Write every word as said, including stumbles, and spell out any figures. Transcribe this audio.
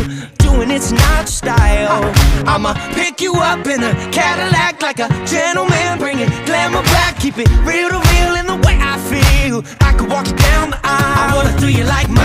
doing it's not your style. I'ma pick you up in a Cadillac like a gentleman, bring it glamour back, keep it real to real in the way I feel. I could walk you down the aisle, I wanna do you like my